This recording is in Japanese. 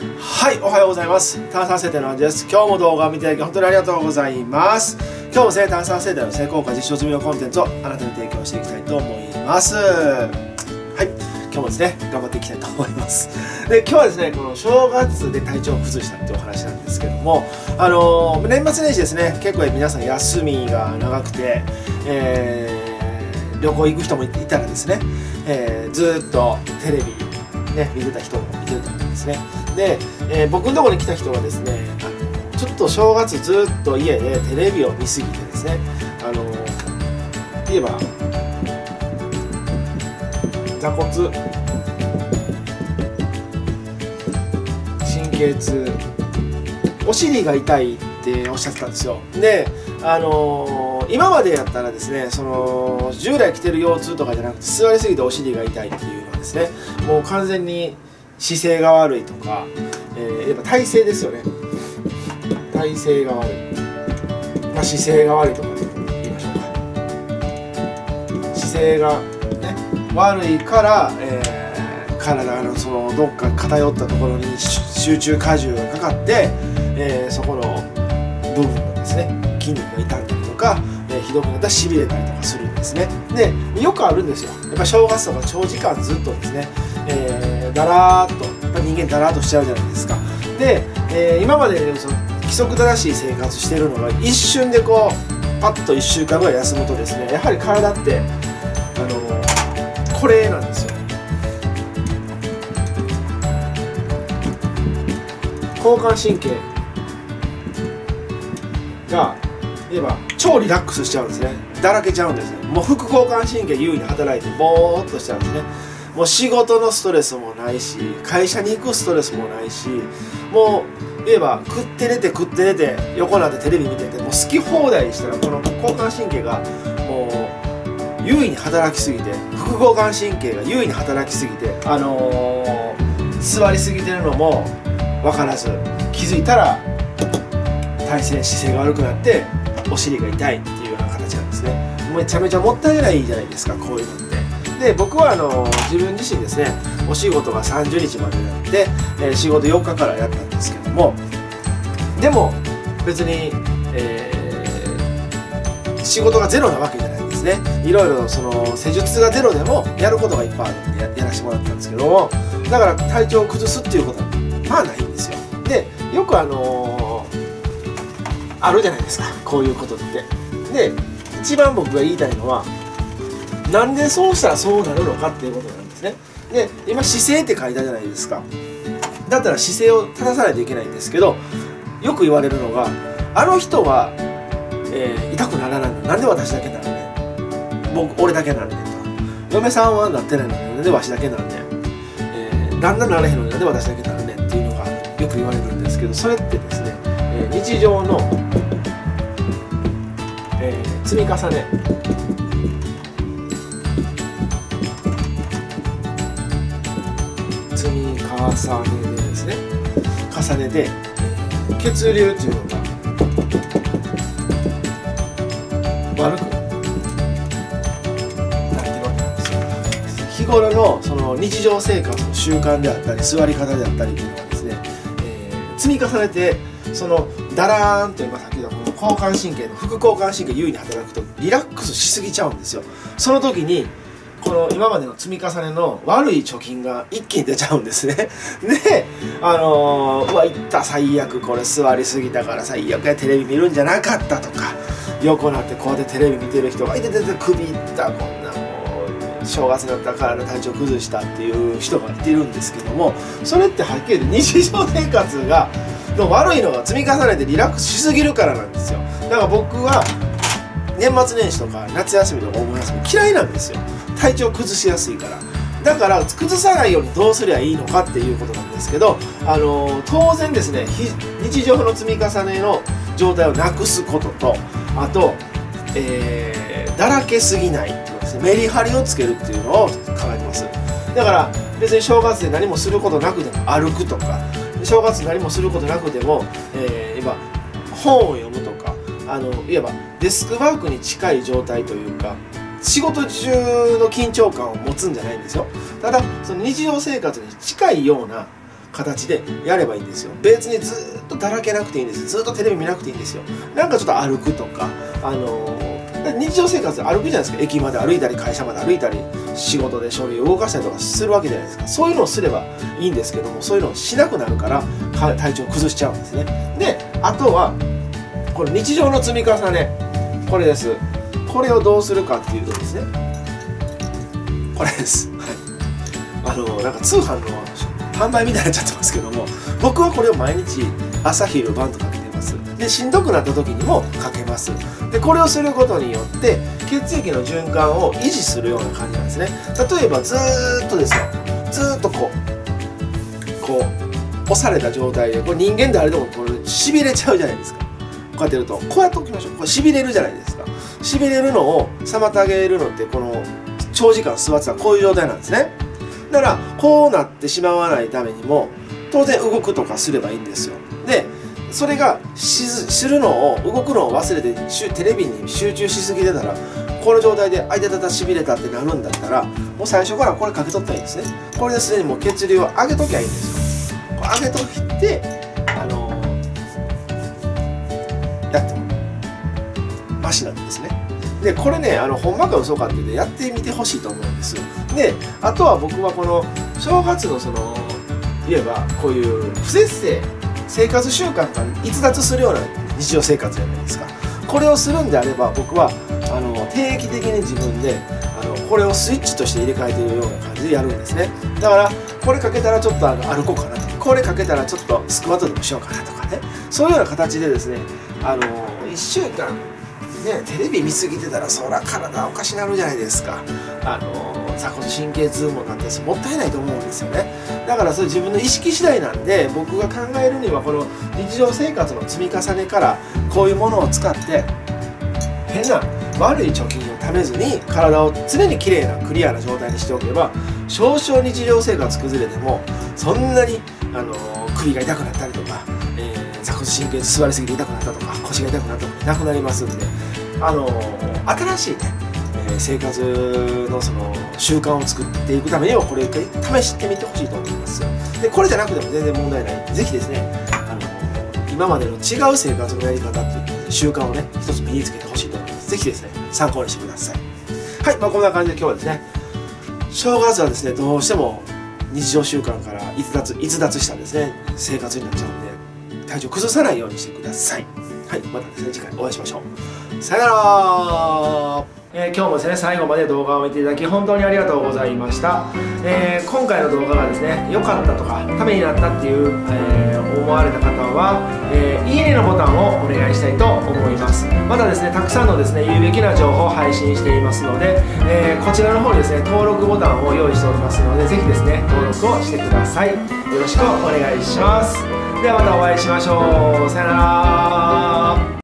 はい、おはようございます。炭酸制定の味です。今日も動画を見ていただき本当にありがとうございます。今日も炭酸制定の成功化実証済みのコンテンツをあなたに提供していきたいと思います。はい、今日もですね、頑張っていきたいと思います。で、今日はですね、この正月で体調を崩したっていうお話なんですけども、年末年始ですね、結構皆さん休みが長くて、旅行行く人もいたらですね、ずっとテレビね、見てた人もいてると思うんですね。で、僕のところに来た人はですね、ちょっと正月ずっと家でテレビを見すぎてですね、言えば座骨神経痛、お尻が痛いっておっしゃってたんですよ。で、今までやったらですね、従来着てる腰痛とかじゃなくて座りすぎてお尻が痛いっていうのはですね、もう完全に姿勢が悪いとか、やっぱ体勢ですよね。体勢が悪い、姿勢が悪いとか言いましょうか。姿勢が、ね、悪いから、体のどっか偏ったところに集中荷重がかかって、そこの部分のですね筋肉が痛んだりとか、ひどくなったらしびれたりとかするんですね。で、よくあるんですよ。やっぱ正月とか長時間ずっとですね、だらーっと人間だらーっとしちゃうじゃないですか。で、今まで、規則正しい生活してるのが一瞬でこうパッと1週間ぐらい休むとですね、やはり体ってこれなんですよ。交感神経が言えば超リラックスしちゃうんですね。だらけちゃうんですね。もう副交感神経優位に働いてボーっとしちゃうんですね。もう仕事のストレスもないし、会社に行くストレスもないし、もう言えば食って寝て横になってテレビ見てて、もう好き放題したらこの交感神経がもう優位に働きすぎて、副交感神経が優位に働きすぎて、座りすぎてるのも分からず、気づいたら姿勢が悪くなってお尻が痛いっていうような形なんですね。めちゃめちゃもったいないじゃないですか、こういうのって。で、僕は自分自身ですね、お仕事が30日までやって、仕事4日からやったんですけども、でも別に、仕事がゼロなわけじゃないんですね。いろいろ施術がゼロでもやることがいっぱいあるんで やらせてもらったんですけども、だから体調を崩すっていうことはまあないんですよ。で、よくあるじゃないですか、こういうことって。で、一番僕が言いたいのは、なんでそうしたらそうなるのかっていうことなんですね。で、今姿勢って書いたじゃないですか。だったら姿勢を正さないといけないんですけど、よく言われるのが、あの人は、痛くならないのになんで私だけなのね、俺だけなんねんと。嫁さんはなってないのになんでわしだけなんねん、旦那なれへんのになんで私だけなのねっていうのがよく言われるんですけど、それってですね、日常の、積み重ね、でですね、重ねで血流っていうのが悪くなってるわけなんですよ。日頃の日常生活の習慣であったり座り方であったりっていうのがですね、積み重ねてだらーんと今さっきの交感神経の副交感神経優位に働くとリラックスしすぎちゃうんですよ。その時にこの今までの積み重ねの悪い貯金が一気に出ちゃうんですね。で、うわ、いった最悪、これ座りすぎたから最悪や、テレビ見るんじゃなかったとか、横になってこうやってテレビ見てる人がいて首いった、こんなもう正月になったから体調崩したっていう人がいてるんですけども、それってはっきり言って日常生活が悪いのが積み重ねてリラックスしすぎるからなんですよ。だから僕は年末年始とか夏休みとかお盆休み嫌いなんですよ。体調崩しやすいから。だから崩さないようにどうすりゃいいのかっていうことなんですけど、当然ですね、日常の積み重ねの状態をなくすことと、あと、だらけすぎないっていうことですね、メリハリをつけるっていうのを考えてます。だから別に正月で何もすることなくても歩くとか、正月何もすることなくても、今本を読むとか、いわばデスクワークに近い状態というか、仕事中の緊張感を持つんじゃないんですよ。ただその日常生活に近いような形でやればいいんですよ。別にずっとだらけなくていいんです。ずっとテレビ見なくていいんですよ。なんかちょっと歩くとか、日常生活で歩くじゃないですか。駅まで歩いたり会社まで歩いたり、仕事で書類を動かしたりとかするわけじゃないですか。そういうのをすればいいんですけども、そういうのをしなくなるから体調を崩しちゃうんですね。で、あとはこの日常の積み重ね、これです。これをどうするかっていうとですね、これです。はい、なんか通販の販売みたいになっちゃってますけども、僕はこれを毎日朝昼晩とかけてます。で、しんどくなった時にもかけます。で、これをすることによって血液の循環を維持するような感じなんですね。例えばずーっとですよ、ずーっとこう押された状態で、これ人間誰でもこれしびれちゃうじゃないですか。こうやってると、こうやっておきましょう。これしびれるじゃないですか。しびれるのを妨げるのって、この長時間座ってたらこういう状態なんですね。だからこうなってしまわないためにも当然動くとかすればいいんですよ。で、それがするのを、動くのを忘れてテレビに集中しすぎてたら、この状態であいたたたしびれたってなるんだったら、もう最初からこれかけとったらいいんですね。これですでにもう血流を上げときゃいいんですよ。これ上げといてやってもマシなんですね。で、これね、ほんまか嘘かってやってみてほしいと思うんです。で、あとは僕はこの正月の言えばこういう不節制生活習慣から逸脱するような日常生活じゃないですか。これをするんであれば、僕は定期的に自分でこれをスイッチとして入れ替えているような感じでやるんですね。だからこれかけたらちょっと歩こうかなとか、これかけたらちょっとスクワットでもしようかなとかね、そういうような形でですね、1週間ね、テレビ見すぎてたらそら体おかしなるじゃないですか。鎖骨神経痛もなんてもったいないと思うんですよね。だからそれ自分の意識次第なんで、僕が考えるにはこの日常生活の積み重ねからこういうものを使って変な悪い貯金をためずに体を常にきれいなクリアな状態にしておけば、少々日常生活崩れてもそんなに首が痛くなったりとか、鎖骨神経痛座りすぎて痛くなったとか腰が痛くなったとかなくなりますんで、新しいね、生活の習慣を作っていくためにはこれを試してみてほしいと思います。で、これじゃなくても全然問題ない。ぜひですね、今までの違う生活のやり方っていう習慣をね、一つ身につけてほしいと思います。ぜひですね、参考にしてください。はい、こんな感じで今日はですね、正月はですね、どうしても日常習慣から逸脱したですね、生活になっちゃうんで、体調崩さないようにしてください。はい、またですね、次回お会いしましょう。さよなら。今日もですね、最後まで動画を見ていただき本当にありがとうございました。今回の動画がですね、良かったとかためになったっていう、思われた方は、いいねのボタンをお願いしたいと思います。またですね、たくさんのですね、有益な情報を配信していますので、こちらの方にですね、登録ボタンを用意しておりますので、ぜひですね、登録をしてください。よろしくお願いします。ではまたお会いしましょう。さよなら。